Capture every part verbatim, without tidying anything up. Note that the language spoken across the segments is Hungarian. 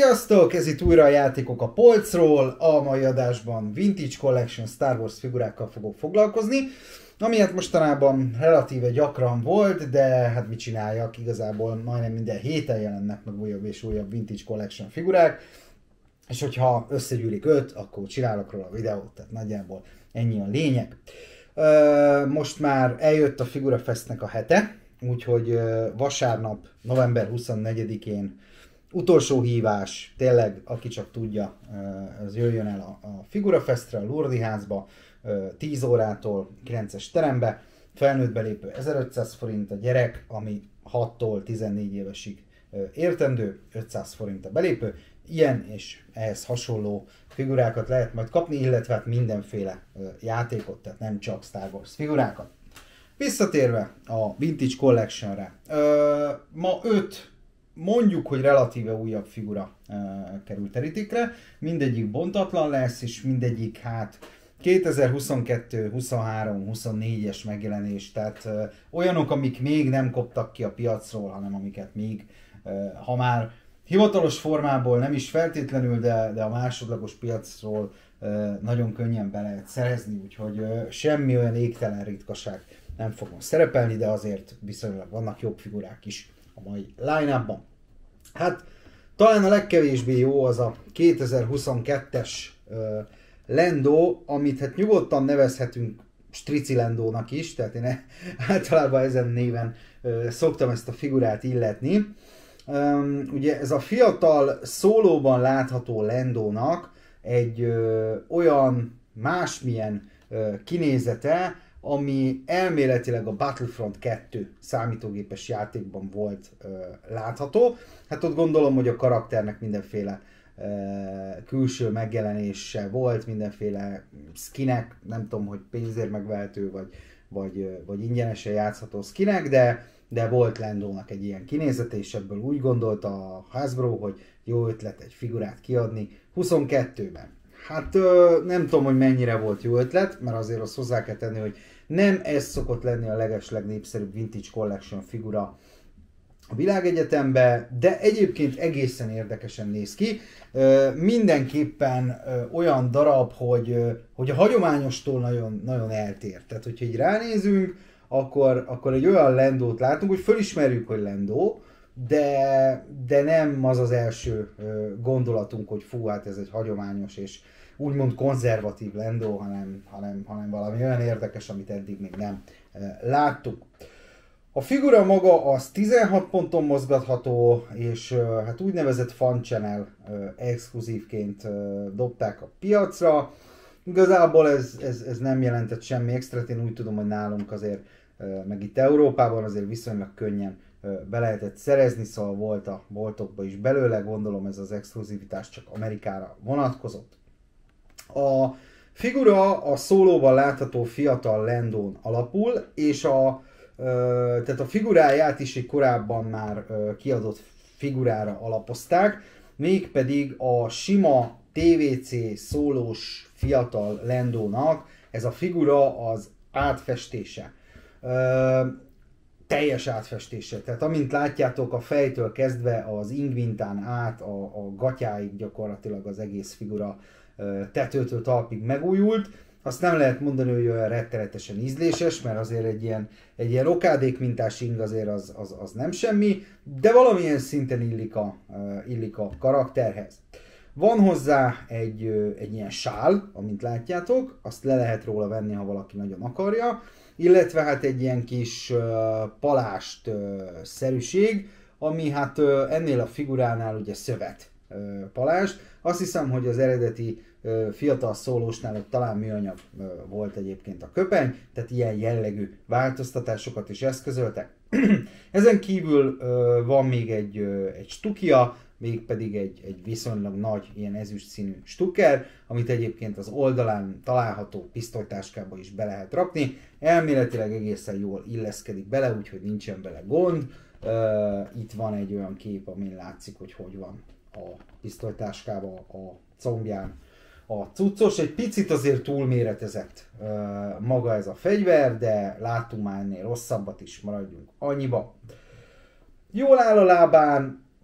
Sziasztok! Ez itt újra a játékok a polcról. A mai adásban Vintage Collection Star Wars figurákkal fogok foglalkozni, ami hát mostanában relatíve gyakran volt, de hát mit csináljak, igazából majdnem minden héten jelennek meg újabb és újabb Vintage Collection figurák, és hogyha összegyűlik öt, akkor csinálok róla a videót, tehát nagyjából ennyi a lényeg. Most már eljött a Figura Festnek a hete, úgyhogy vasárnap, november huszonnegyedikén utolsó hívás, tényleg, aki csak tudja, az jöjjön el a, a Figura Festre, a Lourdes házba, tíz órától kilences terembe, felnőtt belépő ezerötszáz forint, a gyerek, ami hattól tizennégy évesig értendő, ötszáz forint a belépő. Ilyen és ehhez hasonló figurákat lehet majd kapni, illetve hát mindenféle játékot, tehát nem csak Star Wars figurákat. Visszatérve a Vintage Collectionre, ma öt mondjuk, hogy relatíve újabb figura uh, került terítékre, mindegyik bontatlan lesz, és mindegyik hát kétezer-huszonkettő, huszonhárom, huszonnégyes megjelenés, tehát uh, olyanok, amik még nem koptak ki a piacról, hanem amiket még, uh, ha már hivatalos formából nem is feltétlenül, de, de a másodlagos piacról uh, nagyon könnyen be lehet szerezni, úgyhogy uh, semmi olyan égtelen ritkaság nem fogom szerepelni, de azért viszonylag vannak jobb figurák is a mai line-upban. Hát talán a legkevésbé jó az a kétezer-huszonkettes uh, Lando, amit hát nyugodtan nevezhetünk Strici Landónak is, tehát én általában ezen néven uh, szoktam ezt a figurát illetni. Um, ugye ez a fiatal szólóban látható Landónak egy uh, olyan másmilyen uh, kinézete, ami elméletileg a Battlefront kettő számítógépes játékban volt ö, látható. Hát ott gondolom, hogy a karakternek mindenféle ö, külső megjelenése volt, mindenféle skinek, nem tudom, hogy pénzért megvehető, vagy, vagy, vagy ingyenesen játszható skinek, de, de volt Landónak egy ilyen kinézete, és ebből úgy gondolta a Hasbro, hogy jó ötlet egy figurát kiadni huszonkettőben. Hát nem tudom, hogy mennyire volt jó ötlet, mert azért azt hozzá kell tenni, hogy nem ez szokott lenni a legeslegnépszerűbb Vintage Collection figura a világegyetemben, de egyébként egészen érdekesen néz ki. Mindenképpen olyan darab, hogy, hogy a hagyományostól nagyon, nagyon eltér. Tehát, hogyha így ránézünk, akkor, akkor egy olyan Landót látunk, hogy fölismerjük, hogy Lando, de, de nem az az első gondolatunk, hogy fú, hát ez egy hagyományos és úgymond konzervatív Lando, hanem, hanem, hanem valami olyan érdekes, amit eddig még nem láttuk. A figura maga az tizenhat ponton mozgatható, és hát úgynevezett Fan Channel exkluzívként dobták a piacra. Igazából ez, ez, ez nem jelentett semmi extrát, én úgy tudom, hogy nálunk azért, meg itt Európában azért viszonylag könnyen be lehetett szerezni, szóval volt a boltokban is belőle, gondolom ez az exkluzivitás csak Amerikára vonatkozott. A figura a szólóban látható fiatal Landón alapul, és a, tehát a figuráját is egy korábban már kiadott figurára alapozták, mégpedig a sima té vé cé szólós fiatal Landónak ez a figura az átfestése. Teljes átfestése. Tehát amint látjátok, a fejtől kezdve az ingvintán át a, a gatyáig gyakorlatilag az egész figura tetőtől talpig megújult. Azt nem lehet mondani, hogy olyan rettenetesen ízléses, mert azért egy ilyen, egy ilyen okádék mintás ing azért az, az, az nem semmi, de valamilyen szinten illik a, illik a karakterhez. Van hozzá egy, egy ilyen sál, amint látjátok, azt le lehet róla venni, ha valaki nagyon akarja, illetve hát egy ilyen kis uh, palást uh, szerűség, ami hát uh, ennél a figuránál ugye szövet uh, palást. Azt hiszem, hogy az eredeti uh, fiatal szólósnál ott talán műanyag uh, volt egyébként a köpeny, tehát ilyen jellegű változtatásokat is eszközöltek. Ezen kívül uh, van még egy, uh, egy stukia, mégpedig egy, egy viszonylag nagy ilyen ezüst színű stukker, amit egyébként az oldalán található pisztolytáskába is be lehet rakni. Elméletileg egészen jól illeszkedik bele, úgyhogy nincsen bele gond. Uh, itt van egy olyan kép, amin látszik, hogy hogy van a pisztolytáskába a combján a cuccos. Egy picit azért túlméretezett uh, maga ez a fegyver, de láttunk már ennél rosszabbat is, maradjunk annyiba. Jól áll a lábán,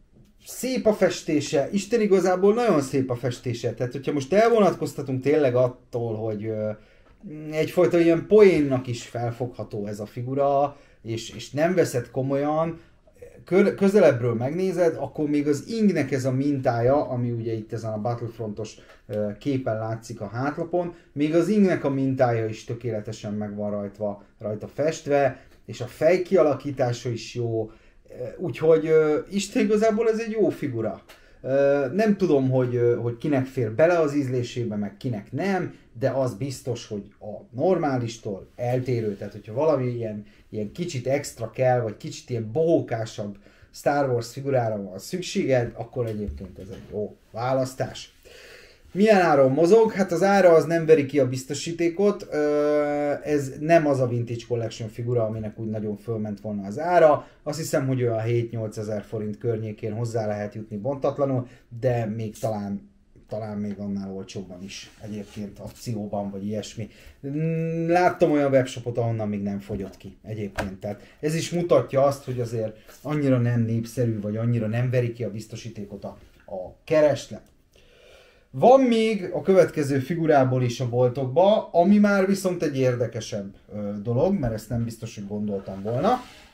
szép a festése, Isten igazából nagyon szép a festése. Tehát, hogyha most elvonatkoztatunk tényleg attól, hogy egyfajta ilyen poénnak is felfogható ez a figura, és, és nem veszed komolyan, közelebbről megnézed, akkor még az ingnek ez a mintája, ami ugye itt ezen a Battlefrontos képen látszik a hátlapon, még az ingnek a mintája is tökéletesen meg van rajta, rajta festve, és a fej kialakítása is jó, úgyhogy Isten igazából ez egy jó figura. Nem tudom, hogy, hogy kinek fér bele az ízlésébe, meg kinek nem, de az biztos, hogy a normálistól eltérő, tehát hogyha valami ilyen, ilyen kicsit extra kell, vagy kicsit ilyen bohókásabb Star Wars figurára van szükséged, akkor egyébként ez egy jó választás. Milyen áron mozog? Hát az ára az nem veri ki a biztosítékot, ez nem az a Vintage Collection figura, aminek úgy nagyon fölment volna az ára. Azt hiszem, hogy olyan hét-nyolc ezer forint környékén hozzá lehet jutni bontatlanul, de még talán, talán még annál olcsóbban is egyébként akcióban, vagy ilyesmi. Láttam olyan webshopot, ahonnan még nem fogyott ki egyébként. Tehát ez is mutatja azt, hogy azért annyira nem népszerű, vagy annyira nem veri ki a biztosítékot a, a kereslet. Van még a következő figurából is a boltokba, ami már viszont egy érdekesebb ö, dolog, mert ezt nem biztos, hogy gondoltam volna.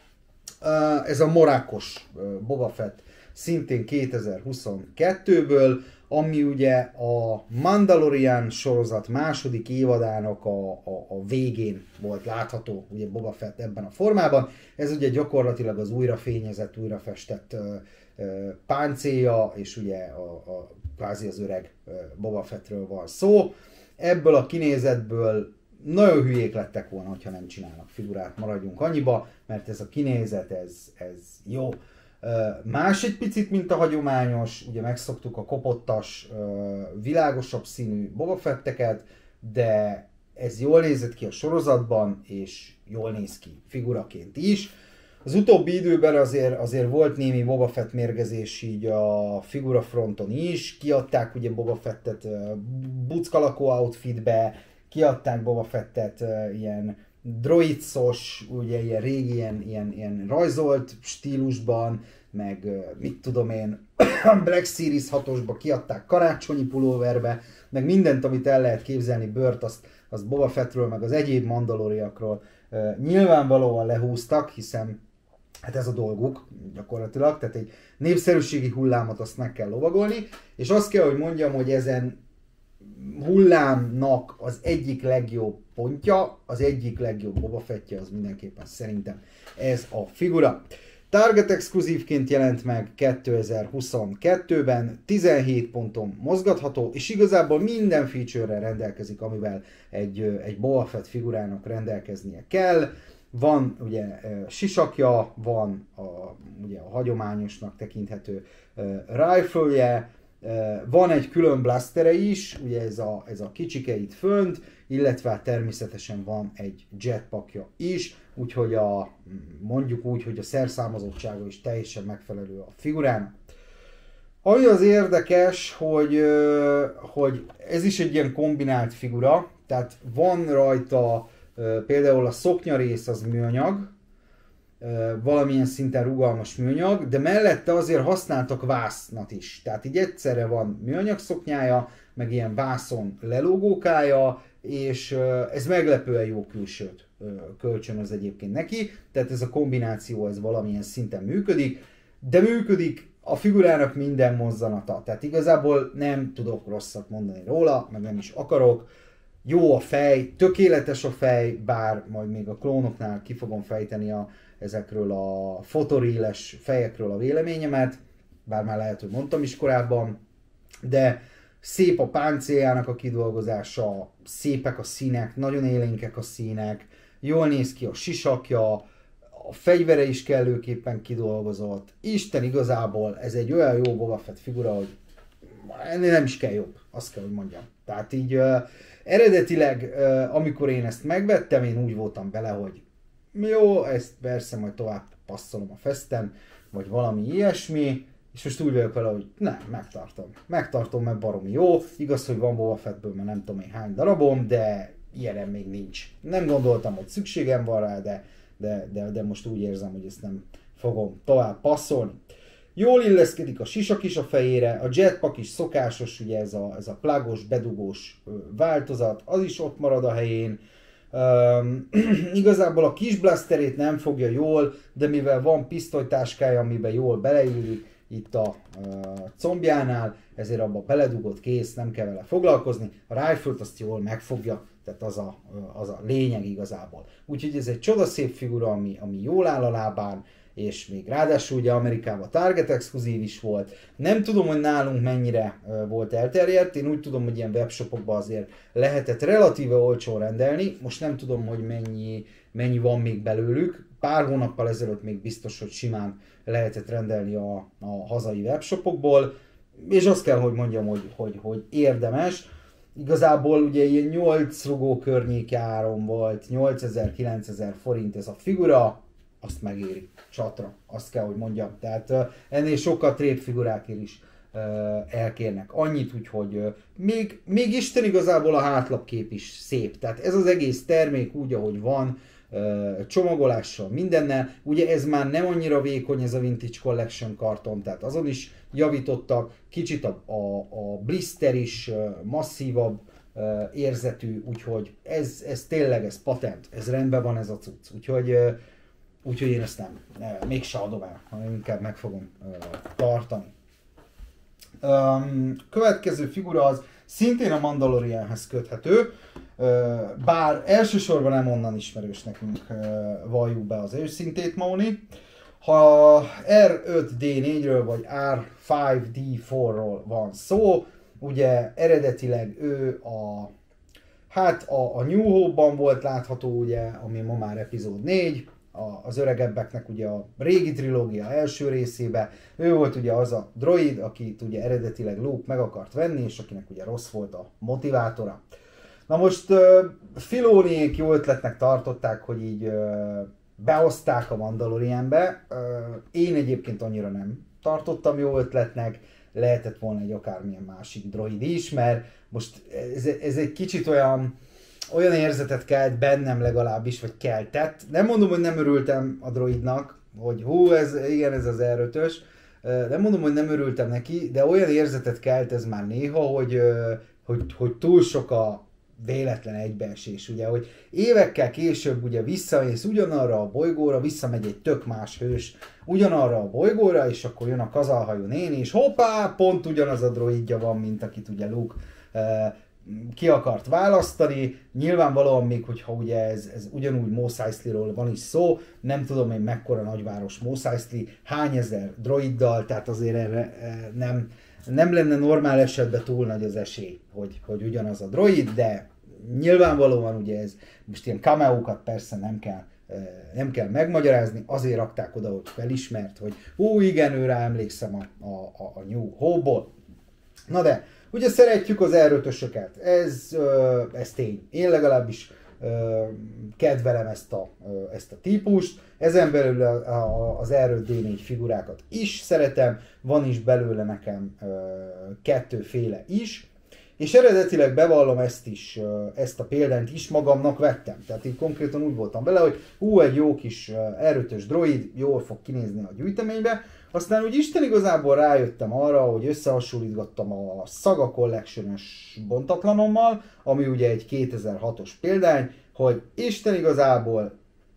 Uh, ez a Morákos uh, Boba Fett, szintén kétezer-huszonkettőből, ami ugye a Mandalorian sorozat második évadának a, a, a végén volt látható, ugye Boba Fett ebben a formában. Ez ugye gyakorlatilag az újrafényezett, újrafestett uh, uh, páncélja, és ugye a, a kvázi az öreg Boba Fettről van szó. Ebből a kinézetből nagyon hülyék lettek volna, hogyha nem csinálnak figurát, maradjunk annyiba, mert ez a kinézet, ez, ez jó. Más egy picit, mint a hagyományos, ugye megszoktuk a kopottas, világosabb színű Boba Fetteket, de ez jól nézett ki a sorozatban, és jól néz ki figuraként is. Az utóbbi időben azért, azért volt némi Boba Fett mérgezés így a figura fronton is, kiadták ugye Boba Fettet buckalakó outfitbe, kiadták Boba Fettet ilyen droidszos, ugye ilyen régi, ilyen, ilyen, ilyen rajzolt stílusban, meg mit tudom én, Black Series hatosba kiadták karácsonyi pulóverbe, meg mindent, amit el lehet képzelni, bőrt, azt, azt Boba Fettről, meg az egyéb mandaloriakról nyilvánvalóan lehúztak, hiszen hát ez a dolguk gyakorlatilag, tehát egy népszerűségi hullámot azt meg kell lovagolni, és azt kell, hogy mondjam, hogy ezen hullámnak az egyik legjobb pontja, az egyik legjobb Boba Fettje, az mindenképpen szerintem ez a figura. Target exkluzívként jelent meg kétezer-huszonkettőben, tizenhét ponton mozgatható, és igazából minden feature-rel rendelkezik, amivel egy, egy Boba Fett figurának rendelkeznie kell. Van ugye sisakja, van a, ugye a hagyományosnak tekinthető rifle-je, van egy külön blastere is, ugye ez a, ez a kicsike itt fönt, illetve természetesen van egy jetpackja is, úgyhogy a, mondjuk úgy, hogy a szerszámozottsága is teljesen megfelelő a figurának. Ami az érdekes, hogy, hogy ez is egy ilyen kombinált figura, tehát van rajta például a szoknya rész az műanyag, valamilyen szinten rugalmas műanyag, de mellette azért használtak vásznat is. Tehát így egyszerre van műanyag szoknyája, meg ilyen vászon lelógókája, és ez meglepően jó külsőt kölcsönöz egyébként neki, tehát ez a kombináció ez valamilyen szinten működik, de működik a figurának minden mozzanata, tehát igazából nem tudok rosszat mondani róla, meg nem is akarok. Jó a fej, tökéletes a fej, bár majd még a klónoknál ki fogom fejteni a, ezekről a fotoríles fejekről a véleményemet, bár már lehet, hogy mondtam is korábban, de szép a páncéljának a kidolgozása, szépek a színek, nagyon élénkek a színek, jól néz ki a sisakja, a fegyvere is kellőképpen kidolgozott. Isten igazából ez egy olyan jó Boba Fett figura, hogy ennél nem is kell jobb, azt kell, hogy mondjam. Tehát így uh, eredetileg, uh, amikor én ezt megvettem, én úgy voltam vele, hogy jó, ezt persze majd tovább passzolom a festen, vagy valami ilyesmi, és most úgy vagyok vele, hogy nem, megtartom. Megtartom, mert baromi jó. Igaz, hogy van Boba Fettből, mert nem tudom én hány darabom, de ilyenem még nincs. Nem gondoltam, hogy szükségem van rá, de, de, de, de most úgy érzem, hogy ezt nem fogom tovább passzolni. Jól illeszkedik a sisak is a fejére, a jetpack is szokásos, ugye ez a, ez a plugos, bedugós változat, az is ott marad a helyén. Um, igazából a kis blasterét nem fogja jól, de mivel van pisztolytáskája, amiben jól beleillik, itt a uh, combjánál, ezért abba beledugott, kész, nem kell vele foglalkozni. A rifle-t azt jól megfogja, tehát az a, az a lényeg igazából. Úgyhogy ez egy csodaszép figura, ami, ami jól áll a lábán, és még ráadásul ugye Amerikában Target exkluzív is volt. Nem tudom, hogy nálunk mennyire uh, volt elterjedt, én úgy tudom, hogy ilyen webshopokban azért lehetett relatíve olcsón rendelni, most nem tudom, hogy mennyi, mennyi van még belőlük. Pár hónappal ezelőtt még biztos, hogy simán lehetett rendelni a, a hazai webshopokból, és azt kell, hogy mondjam, hogy, hogy, hogy érdemes. Igazából ugye ilyen nyolc rugó környéki áron volt, nyolcezer-kilencezer forint ez a figura, azt megéri csatra, azt kell, hogy mondjam. Tehát uh, ennél sokkal trébb figurákért is uh, elkérnek annyit, úgyhogy uh, még, még Isten igazából a hátlapkép is szép. Tehát ez az egész termék úgy, ahogy van, uh, csomagolással, mindennel. Ugye ez már nem annyira vékony ez a Vintage Collection karton, tehát azon is javítottak. Kicsit a, a, a blister is uh, masszívabb uh, érzetű, úgyhogy ez, ez tényleg, ez patent, ez rendben van ez a cucc. Úgyhogy uh, Úgyhogy én ezt nem, ne, mégse adom el, hanem inkább meg fogom uh, tartani. Um, következő figura az szintén a Mandalorianhez köthető, uh, bár elsősorban nem onnan ismerős nekünk, uh, valljuk be az őszintét, Móni. Ha er öt dé négyről vagy er öt dé négyről van szó, ugye eredetileg ő a, hát a, a New Hope-ban volt látható, ugye, ami ma már epizód négy, az öregebbeknek ugye a régi trilógia első részébe. Ő volt ugye az a droid, akit ugye eredetileg Luke meg akart venni, és akinek ugye rossz volt a motivátora. Na most uh, Filóniék jó ötletnek tartották, hogy így uh, behozták a Mandalorianbe. Uh, én egyébként annyira nem tartottam jó ötletnek, lehetett volna egy akármilyen másik droid is, mert most ez, ez egy kicsit olyan olyan érzetet kelt bennem legalábbis, vagy keltett. Nem mondom, hogy nem örültem a droidnak, hogy hú, ez, igen, ez az er ötös. Nem mondom, hogy nem örültem neki, de olyan érzetet kelt ez már néha, hogy, hogy, hogy túl sok a véletlen egybeesés, ugye, hogy évekkel később ugye visszamész ugyanarra a bolygóra, visszamegy egy tök más hős ugyanarra a bolygóra, és akkor jön a kazalhajó néni, és hoppá, pont ugyanaz a droidja van, mint akit ugye Luke ki akart választani. Nyilvánvalóan még, hogyha ugye ez, ez ugyanúgy Mos Eisley-ról van is szó, nem tudom én mekkora nagyváros Mos Eisley, hány ezer droiddal, tehát azért erre nem, nem lenne normál esetben túl nagy az esély, hogy, hogy ugyanaz a droid, de nyilvánvalóan ugye ez most ilyen cameókat persze nem kell, nem kell megmagyarázni, azért rakták oda, hogy felismert, hogy hú, igen, őre emlékszem a, a, a New Hope-ból. Na de, ugye szeretjük az er ötösöket, ez, ez tény. Én legalábbis kedvelem ezt a, ezt a típust, ezen belül az er öt dé négy figurákat is szeretem, van is belőle nekem kettőféle is, és eredetileg bevallom ezt is, ezt a példányt is magamnak vettem. Tehát így konkrétan úgy voltam vele, hogy hú, egy jó kis er ötös droid, jól fog kinézni a gyűjteménybe. Aztán úgy Isten igazából rájöttem arra, hogy összehasonlítgattam a Saga Collection-es bontatlanommal, ami ugye egy kétezer-hatos példány, hogy Isten igazából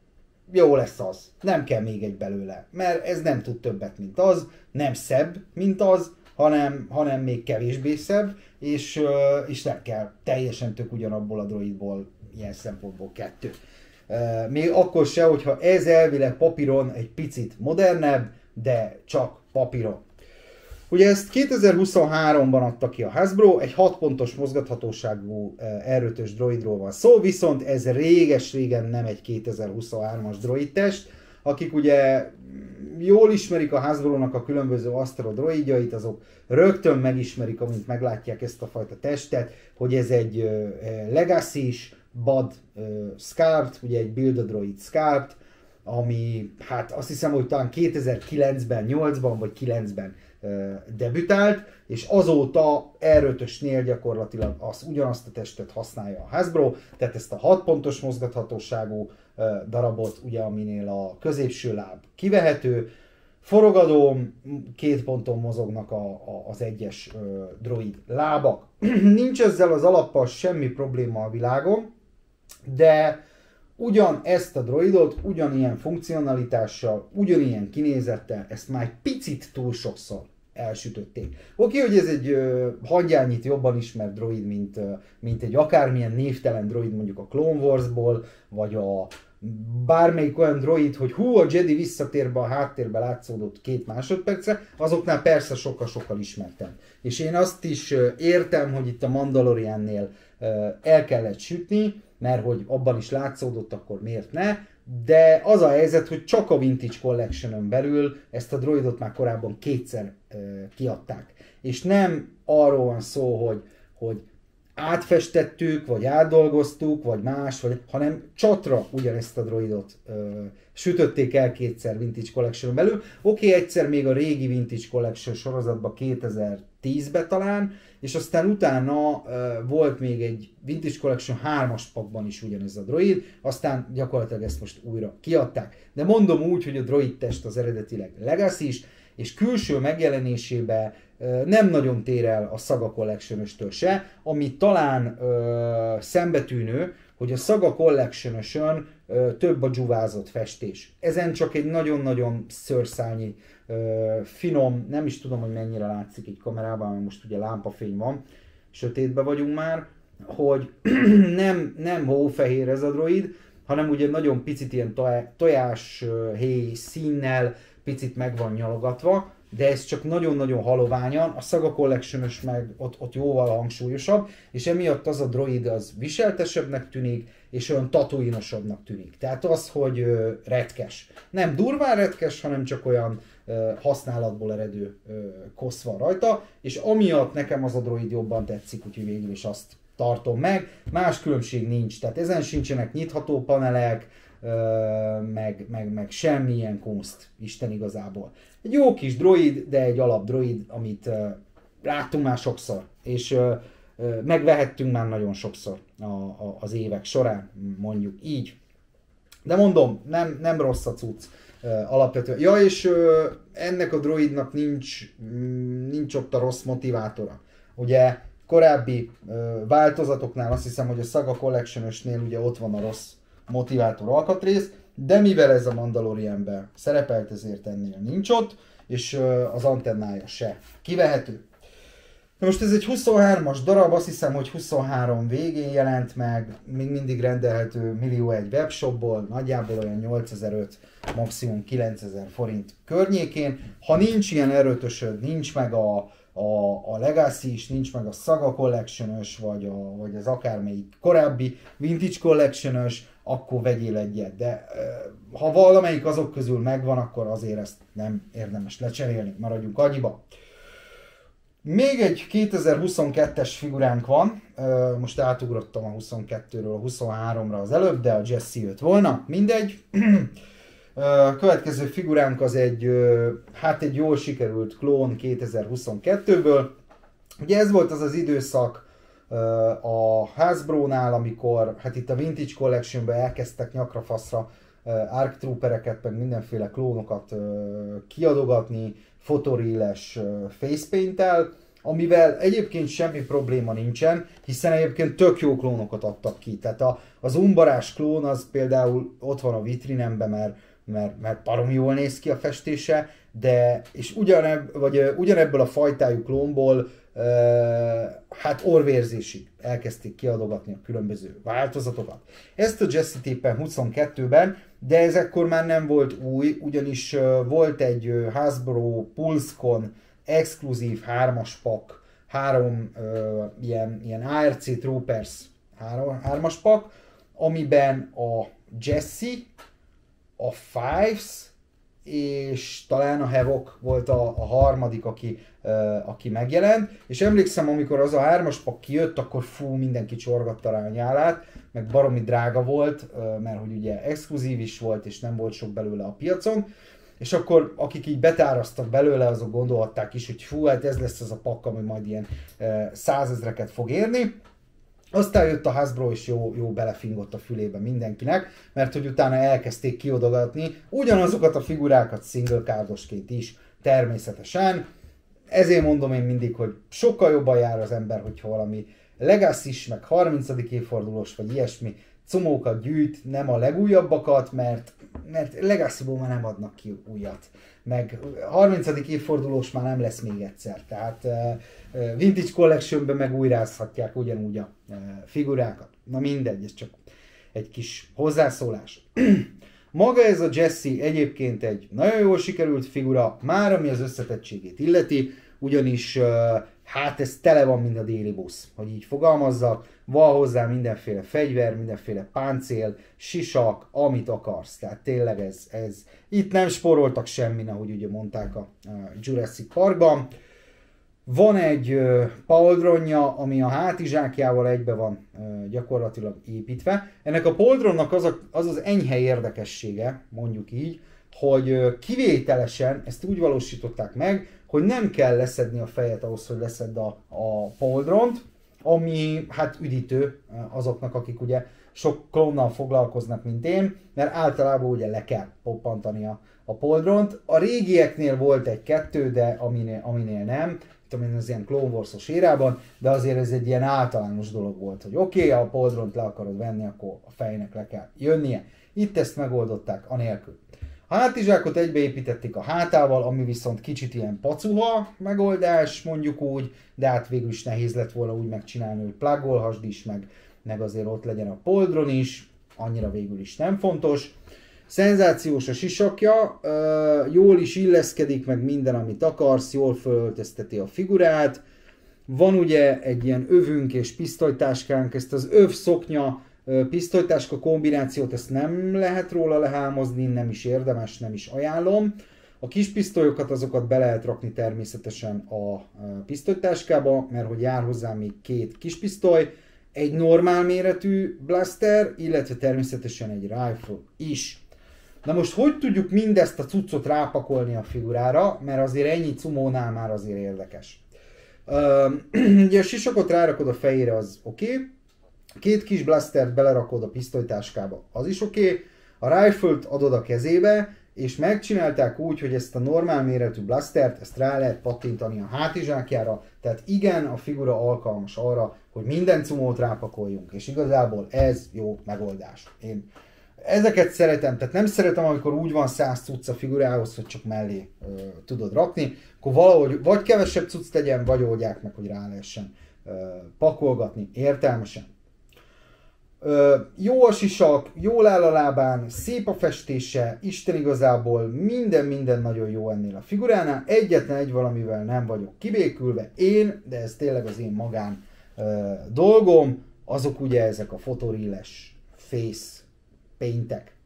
jó lesz az, nem kell még egy belőle, mert ez nem tud többet, mint az, nem szebb, mint az, hanem, hanem még kevésbé szebb, és, és nem kell teljesen tök ugyanabból a droidból ilyen szempontból kettő. Még akkor se, hogyha ez elvileg papíron egy picit modernebb, de csak papíron. Ugye ezt kétezer-huszonháromban adta ki a Hasbro, egy hat pontos mozgathatóságú er ötös droidról van szó, viszont ez réges-régen nem egy kétezer-huszonhármas droid test. Akik ugye jól ismerik a Hasbro-nak a különböző Astro droidjait, azok rögtön megismerik, amint meglátják ezt a fajta testet, hogy ez egy uh, Legacy-s Bud uh, Sculpt, ugye egy Build-A-Droid Sculpt, ami hát azt hiszem, hogy talán kétezer-kilencben, nyolcban vagy kilencben uh, debütált, és azóta er ötösnél gyakorlatilag az, ugyanazt a testet használja a Hasbro, tehát ezt a hat pontos mozgathatóságú uh, darabot, ugye aminél a középső láb kivehető, Forogadó, két ponton mozognak a, a, az egyes ö, droid lábak. Nincs ezzel az alappal semmi probléma a világon, de ugyan ezt a droidot, ugyanilyen funkcionalitással, ugyanilyen kinézettel, ezt már egy picit túl sokszor elsütötték. Oké, hogy ez egy ö, hangyányit jobban ismert droid, mint, ö, mint egy akármilyen névtelen droid mondjuk a Clone Warsból, vagy a bármelyik olyan droid, hogy hú, a Jedi visszatér be, a háttérbe látszódott két másodpercre, azoknál persze sokkal-sokkal ismertem. És én azt is ö, értem, hogy itt a Mandaloriannél ö, el kellett sütni, mert hogy abban is látszódott, akkor miért ne, de az a helyzet, hogy csak a Vintage Collection-ön belül ezt a droidot már korábban kétszer uh, kiadták. És nem arról van szó, hogy, hogy átfestettük, vagy átdolgoztuk, vagy más, vagy, hanem csatra ugyanezt a droidot uh, sütötték el kétszer Vintage Collection-on belül. Oké, okay, egyszer még a régi Vintage Collection sorozatban kétezer-tízben talán, és aztán utána uh, volt még egy Vintage Collection hármas pakban is ugyanez a droid, aztán gyakorlatilag ezt most újra kiadták. De mondom úgy, hogy a droid test az eredetileg Legacy-s, és külső megjelenésébe uh, nem nagyon tér el a Saga Collection-östől se, ami talán uh, szembetűnő, hogy a Saga Collection-ösön uh, több a dzsuvázott festés. Ezen csak egy nagyon-nagyon szőrszálnyi, uh, finom, nem is tudom, hogy mennyire látszik egy kamerában, mert most ugye lámpafény van, sötétben vagyunk már, hogy nem, nem hófehér ez a droid, hanem ugye nagyon picit ilyen tojás uh, héj színnel, picit meg van nyalogatva, de ez csak nagyon-nagyon haloványan, a Saga Collection-ös meg ott, ott jóval hangsúlyosabb, és emiatt az a droid az viseltesebbnek tűnik, és olyan tatuinosabbnak tűnik. Tehát az, hogy ö, retkes. Nem durván retkes, hanem csak olyan ö, használatból eredő ö, kosz van rajta, és amiatt nekem az a droid jobban tetszik, úgyhogy végül is azt tartom meg. Más különbség nincs, tehát ezen sincsenek nyitható panelek, meg, meg, meg semmilyen kunst, Isten igazából. Egy jó kis droid, de egy alap droid, amit uh, láttunk már sokszor, és uh, uh, megvehettünk már nagyon sokszor a, a, az évek során, mondjuk így. De mondom, nem, nem rossz a cucc uh, alapvetően. Ja, és uh, ennek a droidnak nincs, mm, nincs ott a rossz motivátora. Ugye korábbi uh, változatoknál azt hiszem, hogy a Saga Collection-ösnél ugye ott van a rossz motivátor alkatrész, de mivel ez a Mandalorianben szerepelt, ezért ennél nincs ott, és az antennája se kivehető. Na most ez egy huszonhármas darab, azt hiszem, hogy huszonhárom végén jelent meg, még mindig rendelhető millió egy webshopból, nagyjából olyan nyolcezer-ötszáz, maximum kilencezer forint környékén. Ha nincs ilyen erőtösöd, nincs meg a, a, a Legacy is, nincs meg a Saga Collection-ös, vagy, a, vagy az akármelyik korábbi Vintage Collection-ös, akkor vegyél egyet, de ha valamelyik azok közül megvan, akkor azért ezt nem érdemes lecserélni, maradjunk annyiba. Még egy kétezer-huszonkettes figuránk van, most átugrottam a huszonkettőről a huszonháromra az előbb, de a Jesse jött volna, mindegy. Következő figuránk az egy, hát egy jól sikerült klón kétezer-huszonkettőből. Ugye ez volt az az időszak a Hasbro-nál, amikor hát itt a Vintage Collection-ben elkezdtek nyakra faszra Arc Troopereket, meg mindenféle klónokat kiadogatni, fotorilles facepaint-tel, amivel egyébként semmi probléma nincsen, hiszen egyébként tök jó klónokat adtak ki. Tehát a, az umbarás klón az például ott van a vitrinemben, mert, mert, mert baromi jól néz ki a festése, de és ugyanebb, vagy ugyanebből a fajtájú klónból Uh, hát orvérzésig elkezdték kiadogatni a különböző változatokat. Ezt a Jesse-t éppen huszonkettőben, de ez ekkor már nem volt új, ugyanis uh, volt egy uh, Hasbro PulseCon exkluzív hármas pak, három uh, ilyen, ilyen á er cé Troopers három, hármas pak, amiben a Jesse, a Fives, és talán a Havoc volt a, a harmadik, aki, uh, aki megjelent, és emlékszem, amikor az a hármas pak kijött, akkor fú, mindenki csorgatta rá a nyálát, meg baromi drága volt, uh, mert hogy ugye exkluzív is volt, és nem volt sok belőle a piacon, és akkor akik így betáraztak belőle, azok gondolhatták is, hogy fú, hát ez lesz az a pak, ami majd ilyen uh, százezreket fog érni, Aztán jött a Hasbro, és jó, jó belefingott a fülébe mindenkinek, mert hogy utána elkezdték kiodogatni ugyanazokat a figurákat single cardosként is, természetesen. Ezért mondom én mindig, hogy sokkal jobban jár az ember, hogyha valami Legacy-s, meg harmincadik évfordulós, vagy ilyesmi comókat gyűjt, nem a legújabbakat, mert, mert Legacy-ból már nem adnak ki újat. Meg harmincadik évfordulós már nem lesz még egyszer. Tehát uh, Vintage Collectionben megújrázhatják ugyanúgy a uh, figurákat. Na mindegy, ez csak egy kis hozzászólás. Maga ez a Jesse egyébként egy nagyon jól sikerült figura, már ami az összetettségét illeti, ugyanis uh, hát ez tele van, mint a déli busz, hogy így fogalmazzak. Van hozzá mindenféle fegyver, mindenféle páncél, sisak, amit akarsz. Tehát tényleg ez, ez... Itt nem spóroltak semmin, ahogy ugye mondták a uh, Jurassic Parkban. Van egy uh, pauldronja, ami a hátizsákjával egybe van uh, gyakorlatilag építve. Ennek a pauldronnak az, a, az az enyhe érdekessége, mondjuk így, hogy uh, kivételesen ezt úgy valósították meg, hogy nem kell leszedni a fejet ahhoz, hogy leszedd a, a pauldront, ami hát üdítő azoknak, akik ugye sok klónnal foglalkoznak, mint én, mert általában ugye le kell poppantani a, a pauldront. A régieknél volt egy-kettő, de aminél, aminél nem, mint az ilyen Clone Wars-os érában, de azért ez egy ilyen általános dolog volt, hogy oké, okay, ha a pauldront le akarod venni, akkor a fejnek le kell jönnie. Itt ezt megoldották anélkül. A hátizsákot egybeépítették a hátával, ami viszont kicsit ilyen pacuha megoldás, mondjuk úgy, de hát végül is nehéz lett volna úgy megcsinálni, hogy pluggolhasd is, meg, meg azért ott legyen a pauldron is, annyira végül is nem fontos. Szenzációs a sisakja, jól is illeszkedik, meg minden, amit akarsz, jól fölöltözteti a figurát. Van ugye egy ilyen övünk és pisztolytáskánk, ezt az öv szoknya, pisztolytáska kombinációt, ezt nem lehet róla lehámozni, nem is érdemes, nem is ajánlom. A kis pisztolyokat azokat be lehet rakni természetesen a pisztolytáskába, mert hogy jár hozzá még két kis pisztoly, egy normál méretű blaster, illetve természetesen egy rifle is. Na most hogy tudjuk mindezt a cuccot rápakolni a figurára, mert azért ennyi cumónál már azért érdekes. Ugye a sisakot rárakod a fejére, az oké. Okay. Két kis blastert belerakod a pisztolytáskába, az is oké. Okay. A rifle-t adod a kezébe, és megcsinálták úgy, hogy ezt a normál méretű blastert, ezt rá lehet pattintani a hátizsákjára, tehát igen, a figura alkalmas arra, hogy minden cumót rápakoljunk, és igazából ez jó megoldás. Én ezeket szeretem, tehát nem szeretem, amikor úgy van száz cucc a figurához, hogy csak mellé ö, tudod rakni, akkor valahogy vagy kevesebb cucc tegyen, vagy oldják meg, hogy rá lehessen ö, pakolgatni értelmesen. Ö, jó a sisak, jól áll a lábán, szép a festése, Isten igazából minden, minden nagyon jó ennél a figuránál. Egyetlen egy valamivel nem vagyok kibékülve, én, de ez tényleg az én magán ö, dolgom, azok ugye ezek a fotorilles face paintek.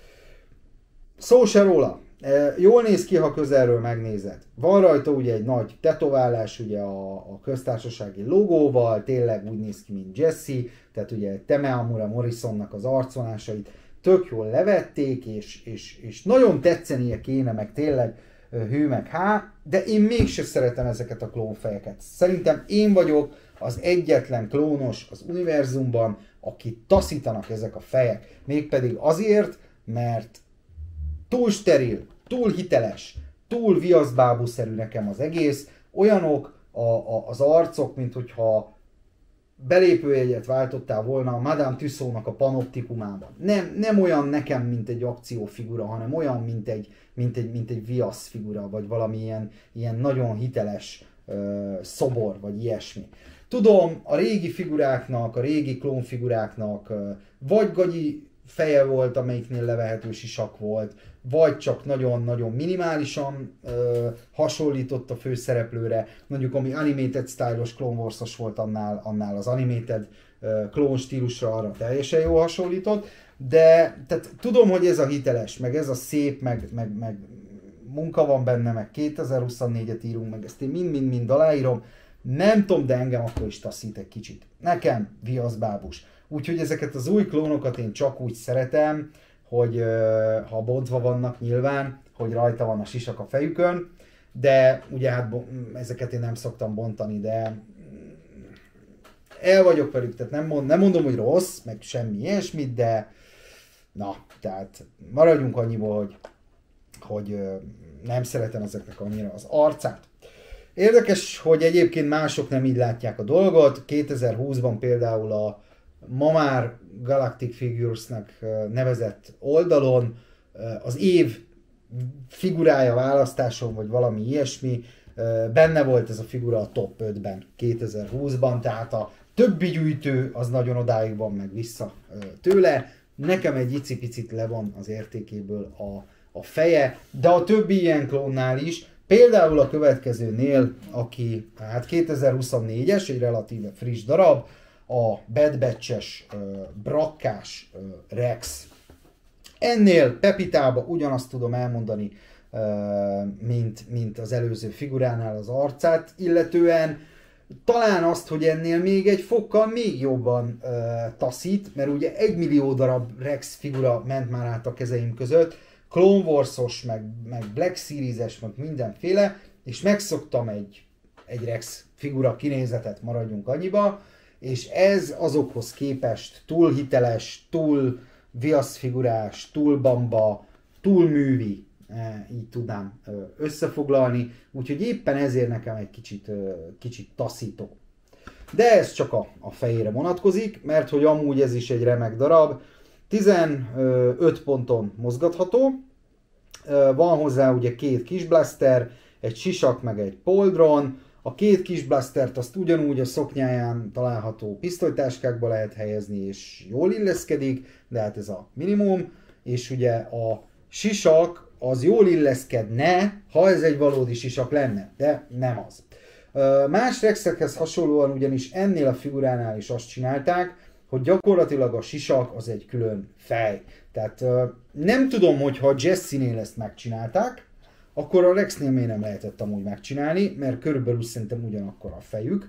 Szó se róla. Jól néz ki, ha közelről megnézed. Van rajta ugye egy nagy tetoválás ugye a, a köztársasági logóval, tényleg úgy néz ki, mint Jesse, tehát ugye Temuera Morrisonnak az arcvonásait tök jól levették, és, és, és nagyon tetszenie kéne, meg tényleg hű meg há, de én mégse szeretem ezeket a klónfejeket. Szerintem én vagyok az egyetlen klónos az univerzumban, aki taszítanak ezek a fejek. Mégpedig azért, mert túl steril, túl hiteles, túl viaszbábúszerű nekem az egész, olyanok a, a, az arcok, mint hogyha belépőjegyet váltottál volna a Madame Tussauds-nak a panoptikumában. Nem, nem olyan nekem, mint egy akciófigura, hanem olyan, mint egy, mint egy, mint egy viasz figura, vagy valami ilyen, ilyen nagyon hiteles ö, szobor, vagy ilyesmi. Tudom, a régi figuráknak, a régi klónfiguráknak ö, vagy gagyi feje volt, amelyiknél levehető sisak volt, vagy csak nagyon-nagyon minimálisan ö, hasonlított a főszereplőre, mondjuk ami animated style-os Clone Wars-os volt, annál, annál az animated ö, klón stílusra arra teljesen jól hasonlított, de tehát tudom, hogy ez a hiteles, meg ez a szép, meg, meg, meg munka van benne, meg kétezer-huszonnégyet írunk, meg ezt én mind-mind-mind aláírom, nem tudom, de engem akkor is taszít egy kicsit. Nekem viaszbábus. Úgyhogy ezeket az új klónokat én csak úgy szeretem, hogy uh, ha bontva vannak nyilván, hogy rajta van a sisak a fejükön, de ugye hát ezeket én nem szoktam bontani, de el vagyok velük, tehát nem, mond, nem mondom, hogy rossz, meg semmi ilyesmit, de na, tehát maradjunk annyiból, hogy, hogy nem szeretem ezeknek annyira az arcát. Érdekes, hogy egyébként mások nem így látják a dolgot. kétezer-húszban például a ma már Galactic Figures-nek nevezett oldalon az év figurája választáson, vagy valami ilyesmi, benne volt ez a figura a top ötben kétezer-húszban, tehát a többi gyűjtő az nagyon odáig van meg vissza tőle. Nekem egy icipicit le van az értékéből a, a feje, de a többi ilyen klónnál is, például a következőnél, aki hát kétezer-huszonnégyes, egy relatíve friss darab, a Bad Batch-es uh, brakkás uh, Rex. Ennél Pepitába ugyanazt tudom elmondani, uh, mint, mint az előző figuránál az arcát, illetően talán azt, hogy ennél még egy fokkal még jobban uh, taszít, mert ugye egy millió darab Rex figura ment már át a kezeim között, Clone Wars-os, meg, meg Black Series-es, meg mindenféle, és megszoktam egy, egy Rex figura kinézetet, maradjunk annyiba, és ez azokhoz képest túl hiteles, túl viaszfigurás, túl bamba, túl művi, így tudnám összefoglalni, úgyhogy éppen ezért nekem egy kicsit, kicsit taszító. De ez csak a, a fejére vonatkozik, mert hogy amúgy ez is egy remek darab, tizenöt ponton mozgatható, van hozzá ugye két kis blaster, egy sisak meg egy poldron, a két kis blastert azt ugyanúgy a szoknyáján található pisztolytáskákba lehet helyezni, és jól illeszkedik, de hát ez a minimum, és ugye a sisak az jól illeszkedne, ha ez egy valódi sisak lenne, de nem az. Más Rexekhez hasonlóan ugyanis ennél a figuránál is azt csinálták, hogy gyakorlatilag a sisak az egy külön fej. Tehát nem tudom, hogy ha Jesse-nél ezt megcsinálták, akkor a Rexnél miért nem lehetett amúgy megcsinálni, mert körülbelül szerintem ugyanakkor a fejük,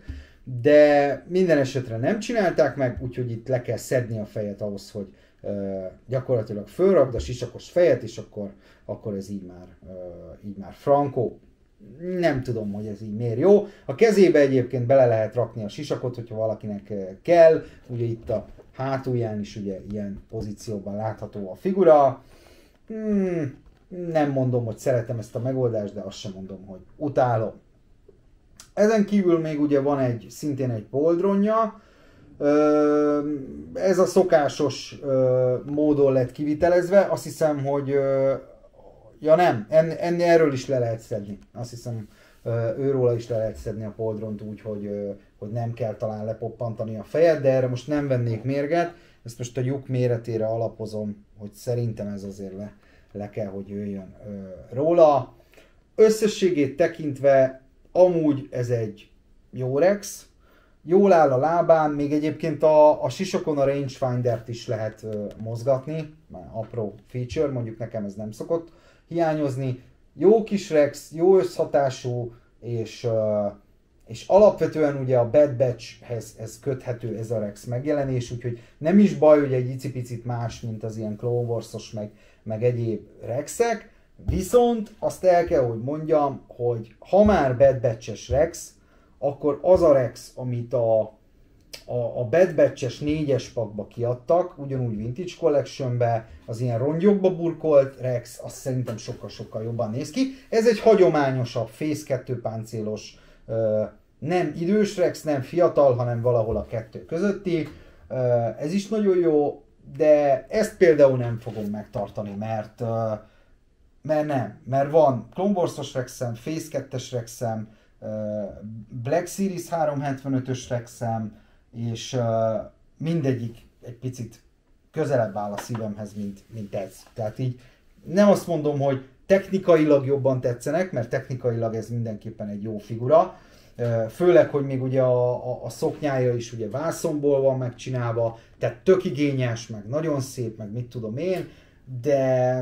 de minden esetre nem csinálták meg, úgyhogy itt le kell szedni a fejet ahhoz, hogy uh, gyakorlatilag fölrakd a sisakos fejet, és akkor, akkor ez így már, uh, így már frankó. Nem tudom, hogy ez így miért jó. A kezébe egyébként bele lehet rakni a sisakot, hogyha valakinek kell. Ugye itt a hátulján is ugye ilyen pozícióban látható a figura. Hmm, nem mondom, hogy szeretem ezt a megoldást, de azt sem mondom, hogy utálom. Ezen kívül még ugye van egy, szintén egy poldronja. Ez a szokásos módon lett kivitelezve. Azt hiszem, hogy ja nem, en, en, erről is le lehet szedni. Azt hiszem, őróla is le lehet szedni a poldront úgy, hogy, hogy nem kell talán lepoppantani a fejed, de erre most nem vennék mérget. Ezt most a lyuk méretére alapozom, hogy szerintem ez azért le, le kell, hogy jöjjön róla. Összességét tekintve amúgy ez egy jó Rex. Jól áll a lábán, még egyébként a, a sisakon a rangefindert is lehet uh, mozgatni, már apró feature, mondjuk nekem ez nem szokott hiányozni. Jó kis Rex, jó összhatású, és, uh, és alapvetően ugye a Bad Batchhez ez köthető ez a Rex megjelenés, úgyhogy nem is baj, hogy egy icipicit más, mint az ilyen Clone Wars-os, meg, meg egyéb Rexek, viszont azt el kell, hogy mondjam, hogy ha már Bad Batch-es Rex, akkor az a Rex, amit a, a, a Bad Batch-es négyes pakba kiadtak, ugyanúgy Vintage Collectionbe, az ilyen rongyokba burkolt Rex, az szerintem sokkal-sokkal jobban néz ki. Ez egy hagyományosabb, Phase kettő páncélos, nem idős Rex, nem fiatal, hanem valahol a kettő közötti. Ez is nagyon jó, de ezt például nem fogom megtartani, mert, mert nem, mert van Clone Wars-os Rexem, Phase kettes Rexem, Black Series háromszázhetvenötös Rexem, és uh, mindegyik egy picit közelebb áll a szívemhez, mint, mint ez. Tehát így nem azt mondom, hogy technikailag jobban tetszenek, mert technikailag ez mindenképpen egy jó figura. Uh, főleg, hogy még ugye a, a, a szoknyája is ugye vászonból van megcsinálva, tehát tök igényes, meg nagyon szép, meg mit tudom én, de,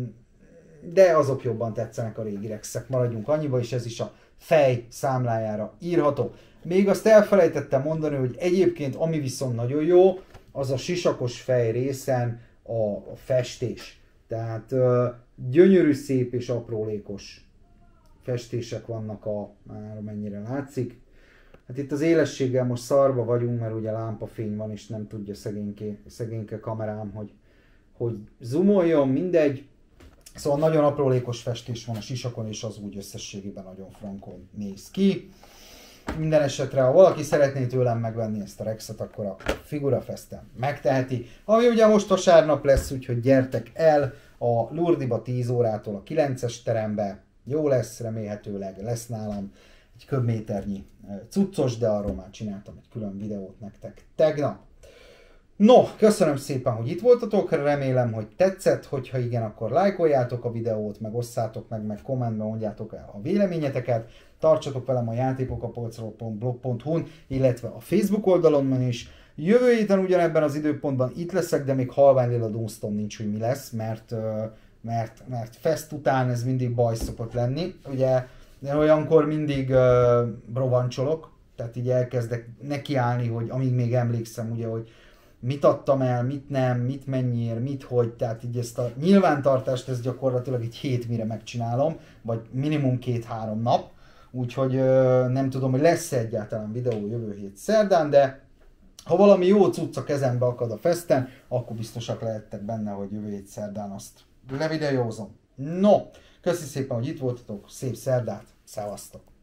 de azok jobban tetszenek a régi Rexek, maradjunk annyiba, és ez is a fej számlájára írható. Még azt elfelejtettem mondani, hogy egyébként ami viszont nagyon jó, az a sisakos fej részen a festés. Tehát uh, gyönyörű, szép és aprólékos festések vannak a, már mennyire látszik, Hát itt az élességgel most szarba vagyunk, mert ugye lámpafény van, és nem tudja szegényké, szegényke kamerám, hogy, hogy zoomoljon, mindegy. Szóval nagyon aprólékos festés van a sisakon, és az úgy összességében nagyon frankon néz ki. Minden esetre, ha valaki szeretné tőlem megvenni ezt a Rexet, akkor a Figura Festen megteheti. Ami ugye most vasárnap lesz, úgyhogy gyertek el a Lurdiba tíz órától a kilences terembe. Jó lesz, remélhetőleg lesz nálam egy köbméternyi cuccos, de arról már csináltam egy külön videót nektek tegnap. No, köszönöm szépen, hogy itt voltatok, remélem, hogy tetszett, hogyha igen, akkor lájkoljátok a videót, meg osszátok meg, meg kommentben mondjátok el a véleményeteket, tartsatok velem a játékokapolcról pont blog pont hu-n, illetve a Facebook oldalon is. Jövő héten ugyanebben az időpontban itt leszek, de még halvány lila dóztom nincs, hogy mi lesz, mert, mert, mert fest után ez mindig baj szokott lenni. Ugye olyankor mindig uh, brovancsolok, tehát így elkezdek nekiállni, hogy amíg még emlékszem, ugye, hogy mit adtam el, mit nem, mit mennyire, mit hogy, tehát így ezt a nyilvántartást ezt gyakorlatilag egy hét mire megcsinálom, vagy minimum két-három nap, úgyhogy uh, nem tudom, hogy lesz egyáltalán videó jövő hét szerdán, de ha valami jó cucc a kezembe akad a festen, akkor biztosak lehettek benne, hogy jövő hét szerdán azt levideózom. No, köszi szépen, hogy itt voltatok, szép szerdát, szevasztok!